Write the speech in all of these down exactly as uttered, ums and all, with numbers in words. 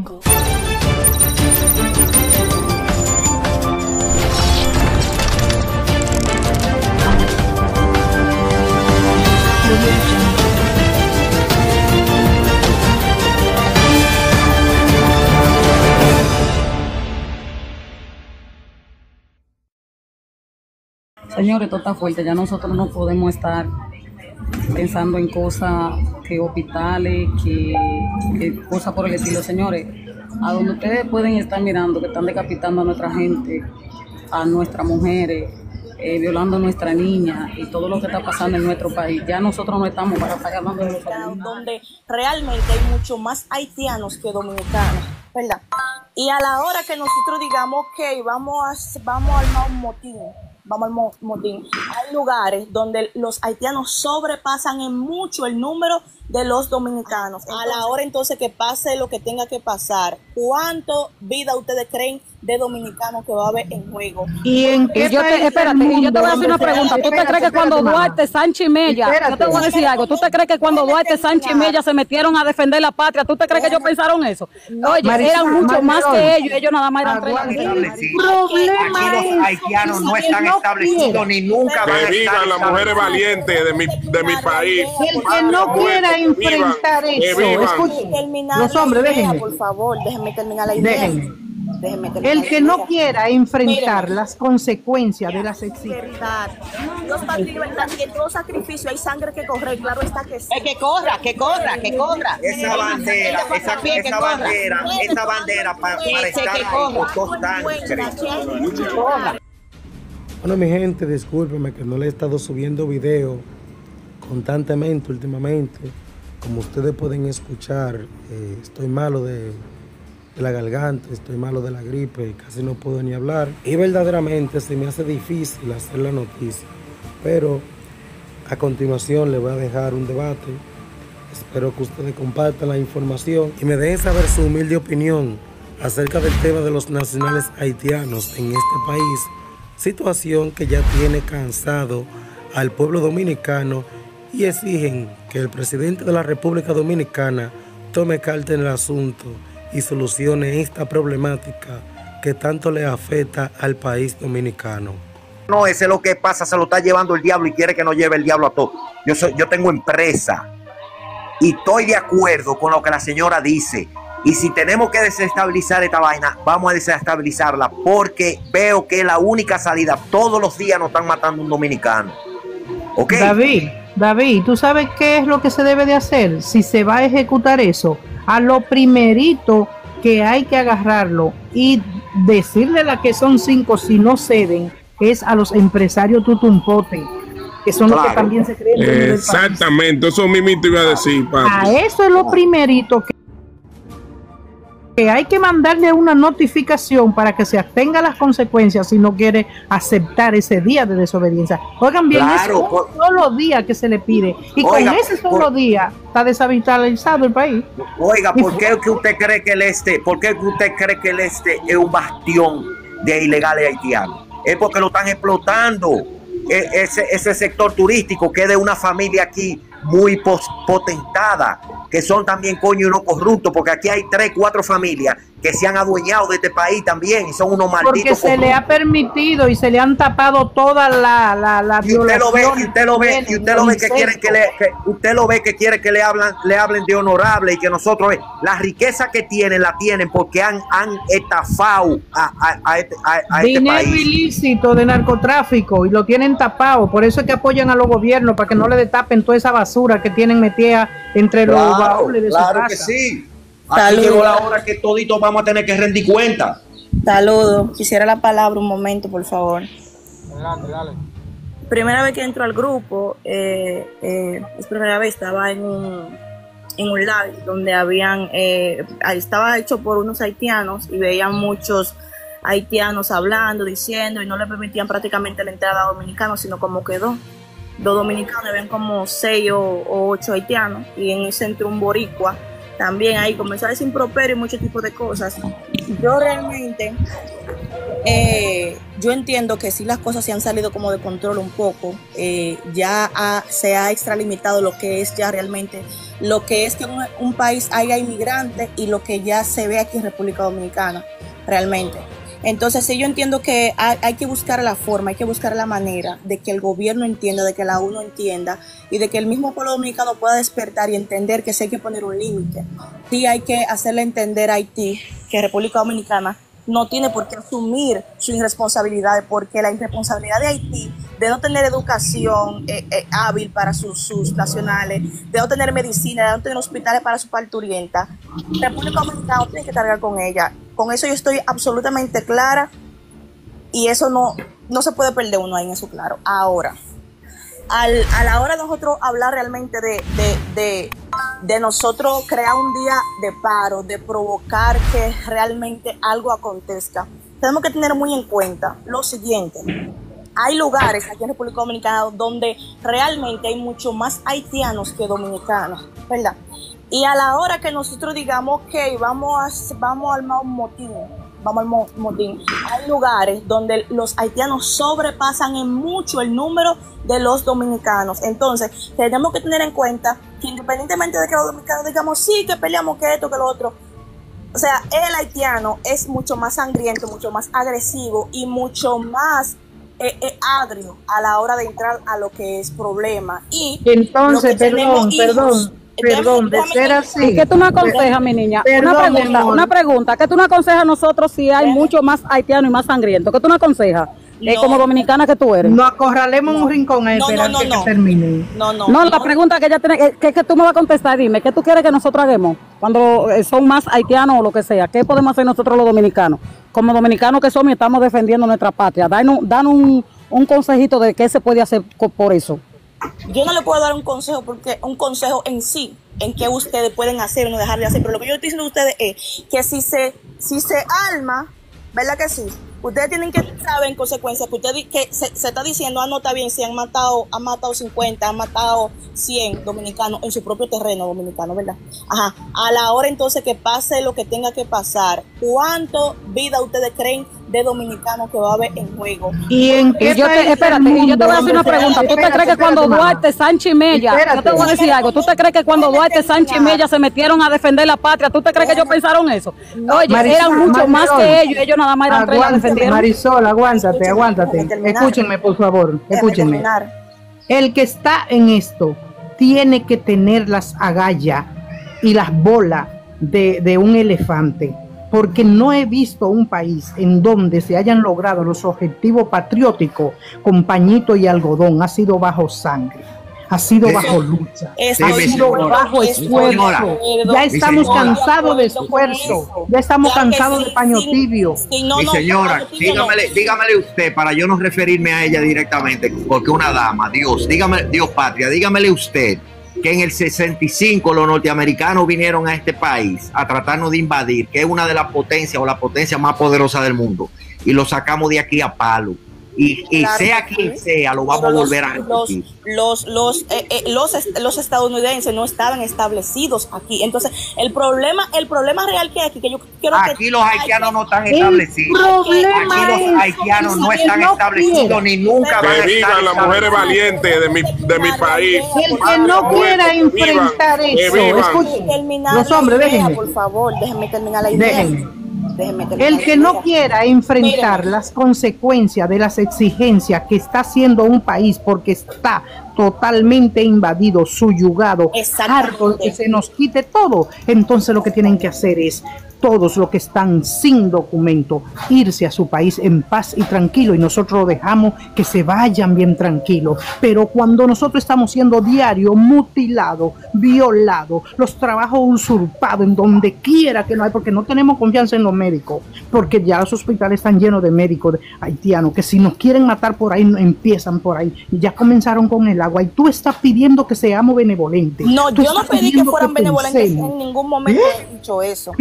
Señores, esto está fuerte, ya nosotros no podemos estar pensando en cosas que hospitales, que, que cosas por el estilo. Señores, a donde ustedes pueden estar mirando que están decapitando a nuestra gente, a nuestras mujeres, eh, violando a nuestra niña y todo lo que está pasando en nuestro país, ya nosotros no estamos para estar hablando de los haitianos. Donde realmente hay mucho más haitianos que dominicanos, ¿verdad? Y a la hora que nosotros digamos que okay, vamos a, vamos a armar un motín, vamos al motín. Hay lugares donde los haitianos sobrepasan en mucho el número de los dominicanos. Entonces, a la hora entonces que pase lo que tenga que pasar, ¿cuánto vida ustedes creen de dominicanos que va a haber en juego? ¿Y en qué y yo te, espérate, y yo te voy a hacer una pregunta. ¿Tú te crees que cuando Duarte, Sánchez y Mella, yo te voy a decir algo, ¿tú te crees que cuando Duarte, Sánchez y Mella se metieron a defender la patria, tú te crees que ellos pensaron eso? Oye, Marisol, eran mucho Marisol, más que ellos, ellos nada más eran tres. Aquí los haitianos no están establecidos ni nunca van a estar. Que vivan las mujeres valientes de mi, de mi país. El que no quiera enfrentar eso, escuchen, los hombres, déjenme. Por favor, déjenme terminar la idea. Déjenme. El que no quiera enfrentar Miren, las consecuencias de las exigencias. Dios para libertad y en todo sacrificio hay sangre que corre, claro está que sí. Es que corra, que corra, que corra. Esa bandera, esa, esa bandera, esa bandera para, para estar ahí por dos años. Bueno, mi gente, discúlpeme que no le he estado subiendo video constantemente últimamente. Como ustedes pueden escuchar, eh, estoy malo de... de la garganta, estoy malo de la gripe y casi no puedo ni hablar. Y verdaderamente se me hace difícil hacer la noticia. Pero a continuación les voy a dejar un debate. Espero que ustedes compartan la información y me dejen saber su humilde opinión acerca del tema de los nacionales haitianos en este país. Situación que ya tiene cansado al pueblo dominicano y exigen que el presidente de la República Dominicana tome carta en el asunto y solucione esta problemática que tanto le afecta al país dominicano. No, ese es lo que pasa, se lo está llevando el diablo y quiere que nos lleve el diablo a todos. Yo, soy, yo tengo empresa y estoy de acuerdo con lo que la señora dice. Y si tenemos que desestabilizar esta vaina, vamos a desestabilizarla porque veo que es la única salida. Todos los días nos están matando un dominicano. ¿Ok? David, David, ¿tú sabes qué es lo que se debe de hacer? Si se va a ejecutar eso, a lo primerito que hay que agarrarlo y decirle la que son cinco si no ceden es a los empresarios tutumpote, que son claro. Los que también se creen. Eh, exactamente, eso mismo te iba a decir, papi. A eso es lo primerito que que hay que mandarle una notificación para que se atenga a las consecuencias si no quiere aceptar ese día de desobediencia. Oigan bien, claro, es un por, solo día que se le pide y oiga, con ese solo por, día está deshabitalizado el país. Oiga, ¿por qué que usted cree que el este, por qué que usted cree que el este es un bastión de ilegales haitianos? Es porque lo están explotando. Ese, ese sector turístico que es de una familia aquí muy potentada, que son también coño unos corruptos, porque aquí hay tres, cuatro familias que se han adueñado de este país también y son unos malditos. Porque se corruptos. Le ha permitido y se le han tapado toda la la, la y usted lo ve, y usted lo ve, y usted lo ve que quieren que le, que usted lo ve que quiere que le hablan, le hablen de honorable y que nosotros la riqueza que tienen la tienen porque han han estafado a, a, a este, a, a este dinero país. Ilícito de narcotráfico y lo tienen tapado, por eso es que apoyan a los gobiernos para que no le destapen toda esa basura que tienen metida entre claro, los baúles de claro su casa. Que sí. Aquí llegó la hora que toditos vamos a tener que rendir cuenta. Saludos. Quisiera la palabra un momento, por favor. Adelante, dale. Primera vez que entro al grupo, eh, eh, es primera vez, estaba en un, en un live donde habían, eh, estaba hecho por unos haitianos y veían muchos haitianos hablando, diciendo, y no le permitían prácticamente la entrada a dominicanos, sino como quedó. Dos dominicanos, habían como seis o, o ocho haitianos, y en ese entró un boricua. También ahí comenzó a decir improperio y muchos tipos de cosas. Yo realmente Eh, yo entiendo que sí las cosas se han salido como de control un poco, eh, ya ha, se ha extralimitado lo que es ya realmente, lo que es que un, un país haya inmigrantes y lo que ya se ve aquí en República Dominicana, realmente. Entonces sí, yo entiendo que hay, hay que buscar la forma, hay que buscar la manera de que el gobierno entienda, de que la ONU entienda y de que el mismo pueblo dominicano pueda despertar y entender que sí hay que poner un límite. Sí hay que hacerle entender a Haití que República Dominicana no tiene por qué asumir su irresponsabilidad, porque la irresponsabilidad de Haití de no tener educación eh, eh, hábil para sus, sus nacionales, de no tener medicina, de no tener hospitales para su parturienta, República Dominicana no tiene que cargar con ella. Con eso yo estoy absolutamente clara y eso no, no se puede perder uno ahí en eso claro. Ahora, al, a la hora de nosotros hablar realmente de, de, de, de nosotros crear un día de paro, de provocar que realmente algo acontezca, tenemos que tener muy en cuenta lo siguiente. Hay lugares aquí en República Dominicana donde realmente hay mucho más haitianos que dominicanos, ¿verdad? Y a la hora que nosotros digamos, ok, vamos a, vamos a armar un motín, vamos al motín, hay lugares donde los haitianos sobrepasan en mucho el número de los dominicanos. Entonces, tenemos que tener en cuenta que independientemente de que los dominicanos digamos, sí, que peleamos, que esto, que lo otro, o sea, el haitiano es mucho más sangriento, mucho más agresivo y mucho más eh, eh, agrio a la hora de entrar a lo que es problema. Y entonces, perdón, hijos, perdón. Perdón, de ser así. ¿Qué tú nos aconsejas, mi niña? Perdón, una pregunta, amor. una pregunta. ¿Qué tú nos aconsejas a nosotros si hay mucho más haitiano y más sangriento? ¿Qué tú nos aconsejas? Eh, No. como dominicana que tú eres. Nos acorralemos en un rincón a No, esperar no, no, que, no. que termine. No, no, No, la pregunta que ella tiene, que, que, que tú me vas a contestar, dime, ¿qué tú quieres que nosotros hagamos cuando eh, son más haitianos o lo que sea? ¿Qué podemos hacer nosotros los dominicanos? Como dominicanos que somos y estamos defendiendo nuestra patria. Danos, danos un, un consejito de qué se puede hacer co- por eso. Yo no le puedo dar un consejo porque un consejo en sí, en qué ustedes pueden hacer o no dejar de hacer, pero lo que yo estoy diciendo a ustedes es que si se, si se arma, ¿verdad que sí? Ustedes tienen que saber en consecuencia que usted di- que se, se está diciendo, ah, no está bien, si han matado, han matado cincuenta, han matado cien dominicanos en su propio terreno dominicano, ¿verdad? Ajá, a la hora entonces que pase lo que tenga que pasar, ¿cuánto vida ustedes creen de dominicanos que va a haber en juego? ¿Y en qué Y yo país te, del espérate, y yo te voy a hacer una mundo? pregunta. ¿Tú te Espérate, crees que cuando espérate, mamá. Duarte, Sánchez y Mella, Espérate. yo te voy a decir algo, ¿tú te crees que cuando Duarte, Sánchez y Mella se metieron a defender la patria, tú te crees que ellos pensaron eso? Oye, Marisol, eran mucho más Marisol, que ellos, ellos nada más eran tres y la Aguántate, defendieron. Marisol, aguántate, Escúcheme, aguántate. déjame terminar. Escúchenme, por favor, Déjame escúchenme. terminar. El que está en esto tiene que tener las agallas y las bolas de, de un elefante, porque no he visto un país en donde se hayan logrado los objetivos patrióticos con pañito y algodón. Ha sido bajo sangre, ha sido Sí. bajo lucha, Estoy ha mi sido señora, bajo mi esfuerzo. señora, Ya estamos señora. cansados de Estoy con esfuerzo, eso. ya estamos Claro que cansados sí, de paño sí, tibio. sí, no, Mi no, señora, paño tibio no. dígamele, dígamele usted, para yo no referirme a ella directamente, porque una dama, Dios, dígame, Dios patria, dígamele usted que en el sesenta y cinco los norteamericanos vinieron a este país a tratarnos de invadir, que es una de las potencias o la potencia más poderosa del mundo, y lo sacamos de aquí a palo. Y, y Claro sea que quien sí. sea, lo vamos Pero a los- volver a los, repetir. los, los, eh, eh, los, est- los estadounidenses no estaban establecidos aquí. Entonces, el problema, el problema real que hay aquí, que yo quiero que Aquí los haitianos no están El establecidos. problema Aquí los es haitianos no que están no establecidos quiera. ni nunca van a Que estar vivan las mujeres establecidos. valientes de mi, de mi país. El que no quiera enfrentar que eso, vivan. escuchen, terminar los la hombres, idea, déjenme. por favor, déjenme terminar la idea. Déjenme. Déjenme terminar El la que no idea. quiera enfrentar Miren. las consecuencias de las exigencias que está haciendo un país porque está totalmente invadido, subyugado, Exactamente. harto de que se nos quite todo, entonces lo que tienen que hacer es todos los que están sin documento irse a su país en paz y tranquilo, y nosotros dejamos que se vayan bien tranquilos. Pero cuando nosotros estamos siendo diario mutilados, violados, los trabajos usurpados en donde quiera que no hay, porque no tenemos confianza en los médicos, porque ya los hospitales están llenos de médicos haitianos que si nos quieren matar por ahí empiezan por ahí, y ya comenzaron con el agua, y tú estás pidiendo que seamos benevolentes. No, Tú yo no estás pedí que pidiendo fueran benevolentes, pensemos. en ningún momento he dicho eso. Es que estamos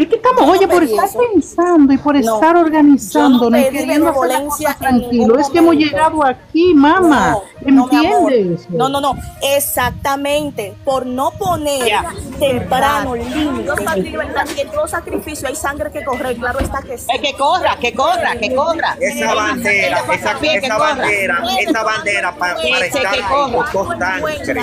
Oye, por estar pensando y por No, estar yo organizándonos no y pedí queriendo hacer las benevolencia cosas en tranquilo, ningún es que hemos momento. llegado aquí, mamá. No, no, mi amor. ¿Entiendes? No, no, no. Exactamente. Por no poner Ya. temprano límites. Y en todo sacrificio hay sangre que correr, claro está que sí. Es que corra, que corra, que corra. Esa bandera, esa, Bien, que esa corra. bandera, esa bandera para, para Ese estar que ahí corra. por dos sangres.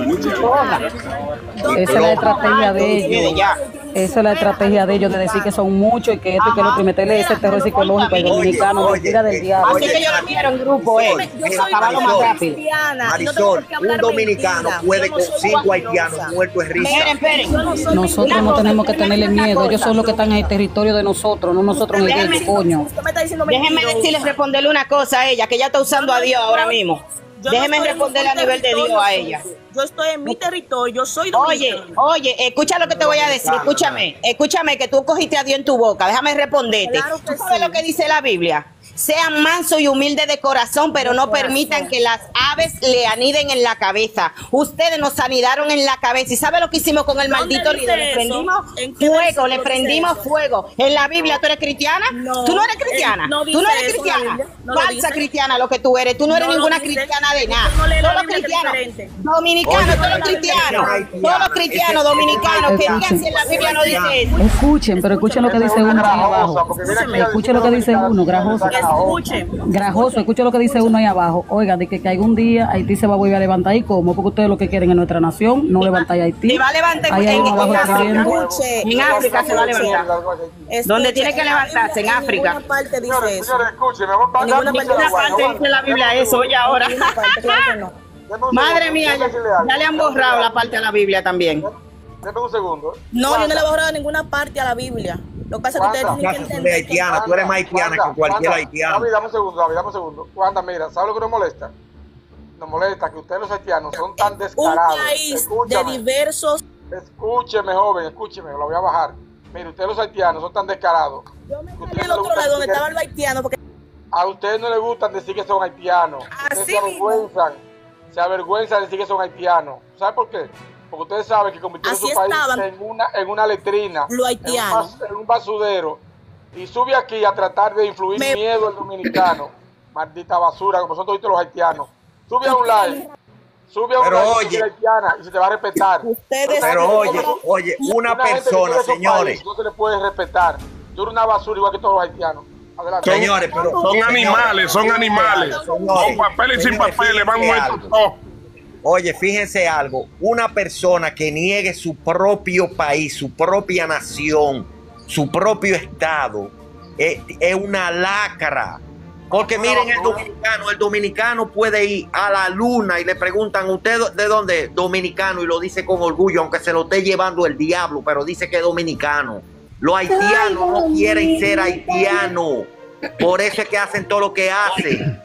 Esa es la estrategia de Mire, ellos. ya. Esa es la estrategia de ellos de decir que son muchos y que esto y que lo otro y meterle ese terror psicológico al dominicano, Oye, mentira del oye, diablo. Así que yo lo quiero en grupo, eh. Yo soy Para acabarlo más una rápido. cristiana y no tengo Marisol, por qué hablar un dominicano mentira. puede Yo no con soy cinco guapirosa. haitianos muertos en risa. Esperen, esperen. Yo no soy Nosotros mentira. no tenemos que tenerle Una miedo, ellos cosa. son los que están en el territorio de nosotros, no nosotros en el Déjeme- de ellos, coño. Usted me está diciendo Déjenme mentirosa. decirles, responderle una cosa a ella, que ella está usando a Dios ahora mismo. Yo no Déjenme estoy en responderle a mi nivel de Dios territorio, a ella. Yo estoy en mi territorio, yo soy Oye, dominicana. oye, escucha lo que te voy a decir, escúchame, escúchame que tú cogiste a Dios en tu boca, déjame responderte. Claro que ¿Tú sabes sí. lo que dice la Biblia? Sean mansos y humildes de corazón, pero no permitan que las aves le aniden en la cabeza. Ustedes nos anidaron en la cabeza. ¿Y sabe lo que hicimos con el ¿Dónde maldito dice líder? Le eso? prendimos ¿En qué fuego, versículo le dice prendimos eso? fuego. ¿En la Biblia tú eres cristiana? No, ¿Tú no eres eh, cristiana? no ¿Tú no dice eres eso en la cristiana? Biblia, no lo Falsa dice. cristiana lo que tú eres. Tú no eres No lo ninguna dice. cristiana de nada. No lee la Todos los Biblia, que es cristianos, diferente. dominicanos, Oye, todos los no lee la Biblia. cristianos, todos los cristianos, dominicanos, que digan si en la Biblia no dice eso. Escuchen, pero escuchen lo que dice uno ahí abajo. Escuchen lo que dice uno, grajoso. Escuchen. Grajoso, escuchen lo que dice uno ahí abajo. Oiga, de que, que algún día Haití se va a volver a levantar. ¿Y cómo? Porque ustedes lo que quieren en nuestra nación, no levantar a Haití. Se va a levantar Ahí hay en, uno abajo en escribiendo. Escuche. En África se va a levantar. Escuche, ¿Dónde tiene que en la levantarse? En Biblia África. ninguna parte dice eso. Señores, escúcheme, vamos a Ninguna pasar parte Ninguna parte dice la Biblia eso, oye ahora. Ninguna parte, claro que no. Madre mía, ya, ya le han borrado la parte de la Biblia también. Deme un segundo. No, yo no le he borrado ninguna parte a la Biblia. Lo que pasa es que ustedes tienen que Tú eres entender que haitiana, tú eres más haitiana que cualquier haitiano. David, dame un segundo, David, dame un segundo. Wanda, mira, ¿sabes lo que nos molesta? Nos molesta que ustedes los haitianos son tan un descarados. país de Escúchame, diversos. escúcheme, joven, escúcheme, lo voy a bajar. Mire, ustedes los haitianos son tan descarados. Yo me que salí ustedes del no les otro gusta lado donde decir- estaba el haitiano porque A ustedes no les gustan decir que son haitianos. Ustedes Así se mismo. avergüenzan. Se avergüenzan de decir que son haitianos. ¿Sabe por qué? Porque ustedes saben que convirtieron Así su país estaban en una, en una letrina, los haitianos. en un, bas- en un basudero, y sube aquí a tratar de influir Me- miedo al dominicano. Maldita basura, como son todos los haitianos. Sube a un live, sube a un Pero live oye. de haitiana y se te va a respetar. Ustedes- Pero oye, oye, una gente que persona, quiere su señores, país, no se le puede respetar. Tú eres una basura igual que todos los haitianos. Adelante. señores, pero Son señores, animales, son animales. señores, Con papeles y sin señores, papeles, van fíjense muertos algo. todos. Oye, fíjense algo, una persona que niegue su propio país, su propia nación, su propio estado, es, es una lacra. Porque miren el dominicano, el dominicano puede ir a la luna y le preguntan, ¿usted de dónde es? Dominicano, y lo dice con orgullo, aunque se lo esté llevando el diablo, pero dice que es dominicano. Los haitianos no quieren ser haitianos, por eso es que hacen todo lo que hacen.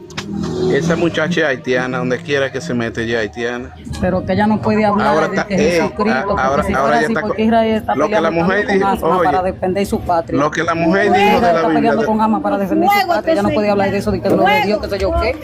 Esa muchacha es haitiana, donde quiera que se mete ya haitiana. Pero que ella no puede hablar Ahora de está- que ey, Jesucristo, porque ahora- si ahora fuera ya así, está porque con- Israel está lo que la peleando mujer tanto con dijo, asma oye, para defender su patria. Lo que la mujer dijo Israel de la está peleando Biblia. con asma para defender su patria, ella no podía hablar de eso, de que no de Dios, que sé yo qué.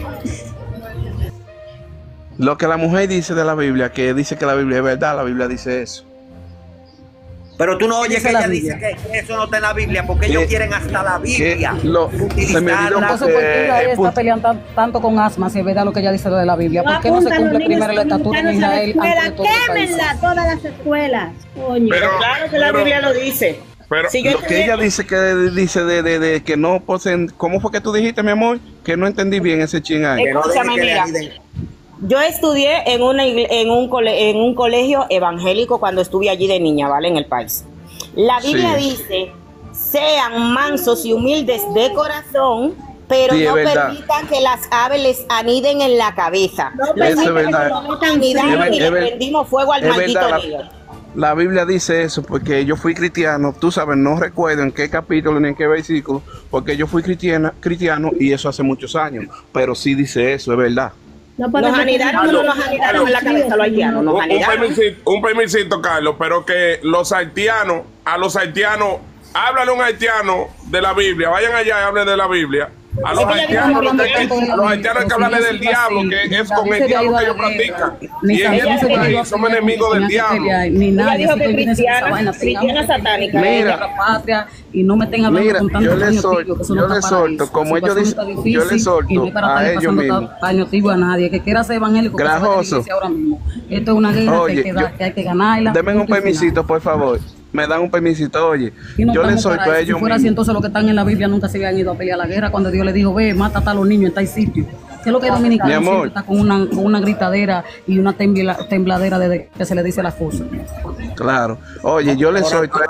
Lo que la mujer dice de la Biblia, que dice que la Biblia es verdad, la Biblia dice eso. Pero tú no oyes Dice que la ella Biblia. dice que, que eso no está en la Biblia, porque ellos Que- quieren hasta la Biblia. que lo- se me utilizarla. olvidó Entonces, ¿por qué Eh, Israel eh, está punto. peleando tan- tanto con asma si es verdad lo que ella dice de la Biblia? ¿Por qué no se cumple primero la estatura en Israel antes de todo el país? Quémenla todas las escuelas, coño. Pero, Claro que la pero- Biblia lo dice. pero- Si yo Lo que ella dice que dice de, de, de que no poseen. ¿Cómo fue que tú dijiste, mi amor? Que no entendí bien ese chin ahí. Que no dejen Escúchame, que le mira. aniden. Yo estudié en, una, igle- en, un cole- en un colegio evangélico cuando estuve allí de niña, ¿vale? En el país. La Biblia Sí. dice, sean mansos y humildes de corazón, pero Sí, es no verdad. permitan que las aves les aniden en la cabeza. No Eso permite es que verdad. lo metan Anidaron Es ver- y le es ver- prendimos fuego al es maldito verdad, líder. La Biblia dice eso porque yo fui cristiano, tú sabes, no recuerdo en qué capítulo ni en qué versículo, porque yo fui cristiana, cristiano y eso hace muchos años, pero sí dice eso, es verdad. No podemos Nos anidaron, tener- no nos anidaron en la cabeza los haitianos, nos Un, un anidaron. permisito, un permisito, Carlos, pero que los haitianos, a los haitianos, háblale a un haitiano de la Biblia, vayan allá y hablen de la Biblia, A los haitianos no hay que- a los haitianos hay que hablarle del diablo, que es con el diablo que ellos practican. Y en este país somos enemigos del diablo. Ni Ella nadie dijo así que que viene esa cristiana, vaina, cristiana tengamos que satánica. defender Mira. la patria y no me estén hablando Mira, con tanto yo le paño sol- tibio, que eso yo no le está para solto, eso. como La ellos situación dicen- está difícil yo le solto y no es para a estarle ellos pasando mismos. paño tibio a nadie. Que quiera ser evangélico, que se vaya a la Grajoso. iglesia ahora mismo. Esto es una guerra que, Oye, hay que, dar- yo- que hay que ganarla. Denme un punto y final. permisito, por favor. Me dan un permisito, oye. Y no Yo le estamos solto para a eso. Si ellos fuera así, mismos. entonces los que están en la Biblia nunca se habían ido a pelear la guerra cuando Dios le dijo, ve, mata a los niños en tal sitio. ¿Qué es lo que el dominicano Mi amor. siempre está con una, con una gritadera y una tembla- tembladera de que se le dice las cosas? Claro. Oye, yo le solto.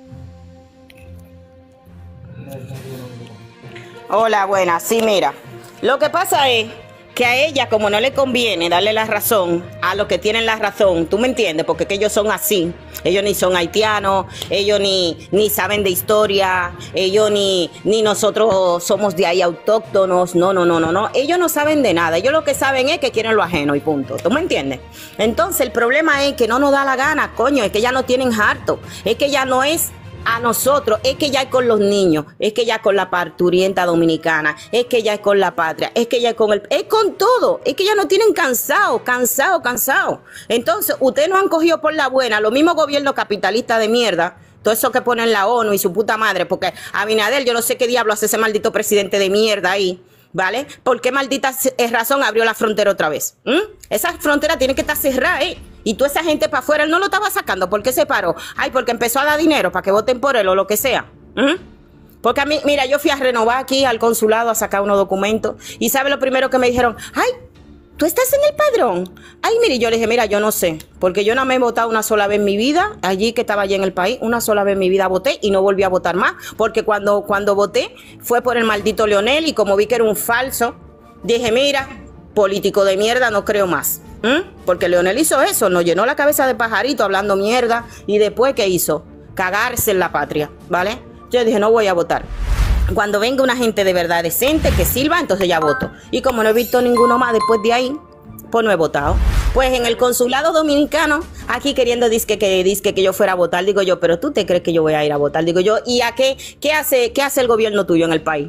Hola, buenas. Sí, mira. Lo que pasa es que a ella, como no le conviene darle la razón a los que tienen la razón, ¿tú me entiendes? Porque que ellos son así. Ellos ni son haitianos, ellos ni, ni saben de historia, ellos ni, ni nosotros somos de ahí autóctonos. No, no, no, no, no. Ellos no saben de nada. Ellos lo que saben es que quieren lo ajeno y punto. ¿Tú me entiendes? Entonces, el problema es que no nos da la gana, coño. Es que ya no tienen harto. Es que ya no es a nosotros, es que ya es con los niños, es que ya es con la parturienta dominicana, es que ya es con la patria, es que ya es con el, es con todo, es que ya no tienen cansado, cansado, cansado. Entonces, ustedes no han cogido por la buena, los mismos gobiernos capitalistas de mierda, todo eso que ponen la ONU y su puta madre, porque Abinader, yo no sé qué diablo hace ese maldito presidente de mierda ahí, ¿vale? ¿Por qué maldita razón abrió la frontera otra vez? ¿Mm? Esa frontera tiene que estar cerrada, ¿eh? Y toda esa gente para afuera, él no lo estaba sacando. ¿Por qué se paró? Ay, porque empezó a dar dinero para que voten por él o lo que sea. ¿Mm? Porque a mí, mira, yo fui a renovar aquí al consulado a sacar unos documentos. Y ¿sabe lo primero que me dijeron? Ay, ¿tú estás en el padrón? Ay, mire, yo le dije, mira, yo no sé. Porque yo no me he votado una sola vez en mi vida. Allí que estaba allí en el país, una sola vez en mi vida voté y no volví a votar más. Porque cuando, cuando voté fue por el maldito Leonel y como vi que era un falso, dije, mira, político de mierda, no creo más. ¿Mm? Porque Leonel hizo eso, nos llenó la cabeza de pajarito hablando mierda y después ¿qué hizo? Cagarse en la patria, ¿vale? Yo dije, no voy a votar. Cuando venga una gente de verdad decente que sirva, entonces ya voto. Y como no he visto ninguno más después de ahí, pues no he votado. Pues en el consulado dominicano, aquí queriendo disque que, disque que yo fuera a votar, digo yo, pero ¿tú te crees que yo voy a ir a votar? Digo yo, ¿y a qué, qué hace, qué hace el gobierno tuyo en el país?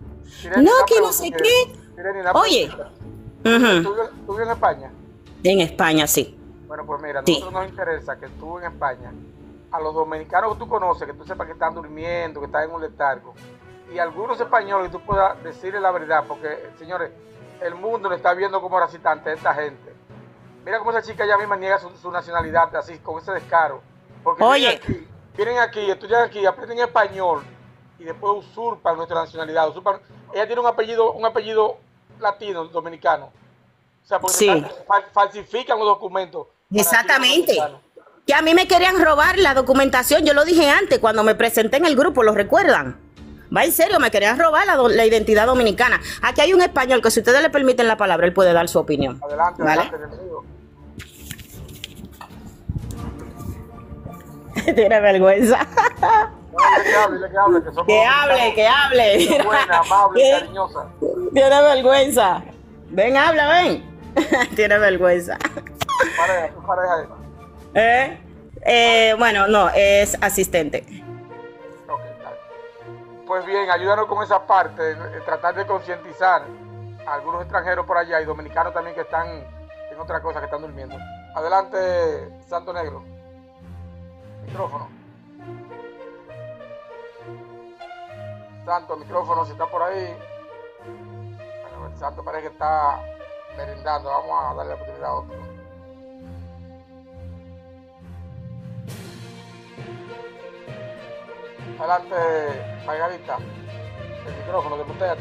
No, que no sé qué. Oye. ¿Tú, tú vives en España? En España, sí. Bueno, pues mira, a Sí. nosotros nos interesa que tú en España, a los dominicanos que tú conoces, que tú sepas que están durmiendo, que están en un letargo, y algunos españoles que tú puedas decirle la verdad, porque, señores, el mundo le está viendo como racistante a esta gente. Mira cómo esa chica ya misma niega su, su nacionalidad, así, con ese descaro. Porque Oye. vienen aquí, vienen aquí, estudian aquí, aprenden español, y después usurpan nuestra nacionalidad. Usurpan, ella tiene un apellido, un apellido latino, dominicano. O sea, porque Sí. fal- falsifican los documentos. para Exactamente. que los dominicanos. Que a mí me querían robar la documentación, yo lo dije antes cuando me presenté en el grupo, ¿lo recuerdan? Va en serio, me querían robar la, do- la identidad dominicana. Aquí hay un español que si ustedes le permiten la palabra, él puede dar su opinión. Adelante, ¿Vale? adelante, bienvenido. Tiene vergüenza. No, dile que hable, dile que hable, que somos Que hable, que hable. dominicanos. Buena, amable, ¿Qué? cariñosa. Tiene vergüenza. Ven, habla, ven. Tiene vergüenza. Pareja, tu pareja es. ¿Eh? Eh, bueno, no, es asistente. Ok, está bien. Pues bien, ayúdanos con esa parte, eh, tratar de concientizar a algunos extranjeros por allá y dominicanos también que están en otra cosa, que están durmiendo. Adelante, Santo Negro. Micrófono. Santo, micrófono, si está por ahí. Bueno, el Santo parece que está merendando. Vamos a darle la oportunidad a otro. Adelante, Margarita. El micrófono, desmuteate.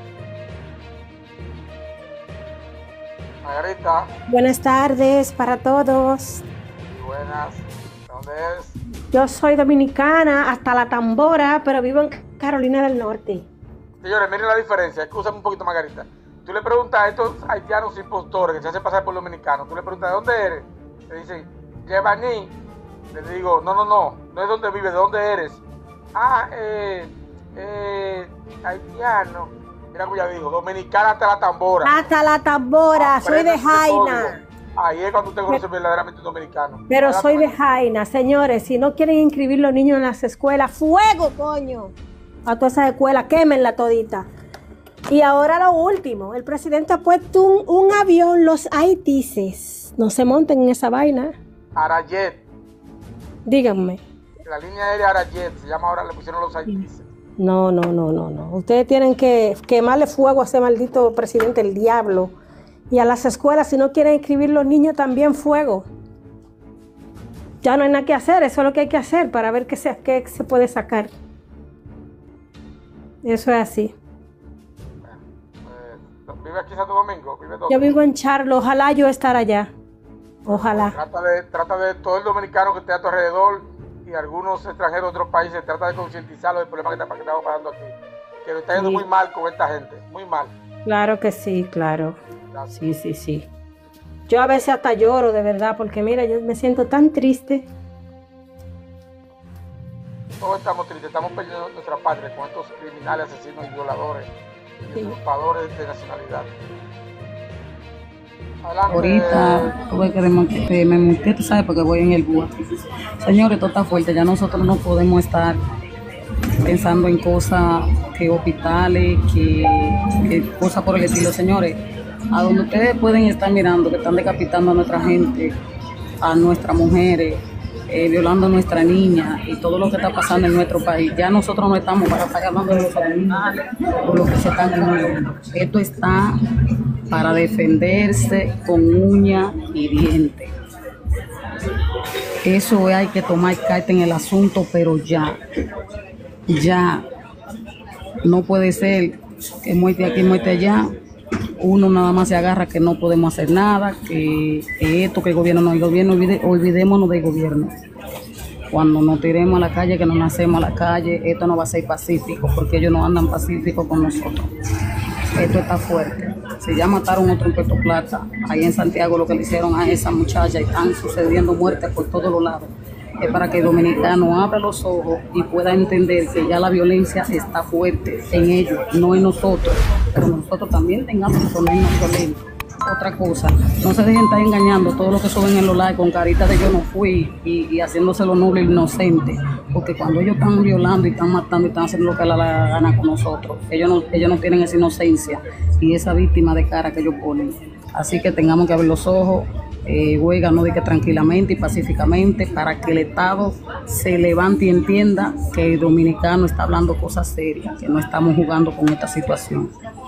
Margarita, Buenas tardes para todos. buenas. ¿Dónde es? Yo soy dominicana hasta la tambora, pero vivo en Carolina del Norte. Señores, miren la diferencia. Escúchame un poquito, Margarita. Tú le preguntas a estos haitianos impostores que se hacen pasar por dominicanos, tú le preguntas, ¿de dónde eres? Te dicen, Yebaní. Le digo, no, no, no, no es donde vives, ¿de dónde eres? Ah, eh, eh, haitiano. Mira como ya dijo, dominicana hasta la tambora. Hasta la tambora, soy de Aprende ese código. Jaina. Ahí es cuando usted conoce verdaderamente un dominicano. Pero Adelante, soy de Margarita. Jaina, señores. Si no quieren inscribir los niños en las escuelas, ¡fuego, coño! A todas esas escuelas, quémenla todita. Y ahora lo último, el presidente ha puesto un, un avión, los haitises. No se monten en esa vaina. Arayet. Díganme. La línea aérea Arayet, se llama ahora, le pusieron los haitises. No, no, no, no, no. Ustedes tienen que quemarle fuego a ese maldito presidente, el diablo. Y a las escuelas, si no quieren inscribir los niños, también fuego. Ya no hay nada que hacer, eso es lo que hay que hacer para ver qué se, qué se puede sacar. Eso es así. ¿Vive aquí en Santo Domingo? ¿Vive dónde? Yo vivo en Charlo, ojalá yo estar allá. Ojalá. Trata de, trata de todo el dominicano que esté a tu alrededor y algunos extranjeros de otros países, trata de concientizarlos del problema que, está, que estamos pasando aquí. Que lo está yendo Sí. muy mal con esta gente, muy mal. Claro que sí, claro. Sí, sí, sí. Yo a veces hasta lloro, de verdad, porque mira, yo me siento tan triste. Todos estamos tristes, estamos perdiendo nuestra patria con estos criminales, asesinos y violadores y Sí. usurpadores de nacionalidad. Adelante. Ahorita tuve que desmontar- que me monté, tú sabes, porque voy en el bus. Señores, esto está fuerte, ya nosotros no podemos estar pensando en cosas que hospitales, que, que cosas por el estilo. Señores, a donde ustedes pueden estar mirando que están decapitando a nuestra gente, a nuestras mujeres, eh, violando a nuestra niña y todo lo que está pasando en nuestro país, ya nosotros no estamos para estar hablando de los animales o lo que se están comiendo. Esto está para defenderse con uña y dientes. Eso hay que tomar carta en el asunto, pero ya, ya. No puede ser que muerte aquí, muerte allá. Uno nada más se agarra que no podemos hacer nada, que, que esto, que el gobierno no, el gobierno, olvide, olvidémonos del gobierno. Cuando nos tiremos a la calle, que nos nacemos a la calle, esto no va a ser pacífico, porque ellos no andan pacíficos con nosotros. Esto está fuerte. Si ya mataron otro en Puerto Plata, ahí en Santiago, lo que le hicieron a esa muchacha, y están sucediendo muertes por todos los lados, es para que el dominicano abra los ojos y pueda entender que ya la violencia está fuerte en ellos, no en nosotros, pero nosotros también tengamos que ponernos violentos. Otra cosa, no se dejen estar engañando todos los que suben en los live con carita de yo no fui y, y haciéndose lo noble e inocente, porque cuando ellos están violando y están matando y están haciendo lo que les da la gana con nosotros, ellos no, ellos no tienen esa inocencia y esa víctima de cara que ellos ponen. Así que tengamos que abrir los ojos, eh, huelga, no de que tranquilamente y pacíficamente, para que el Estado se levante y entienda que el dominicano está hablando cosas serias, que no estamos jugando con esta situación.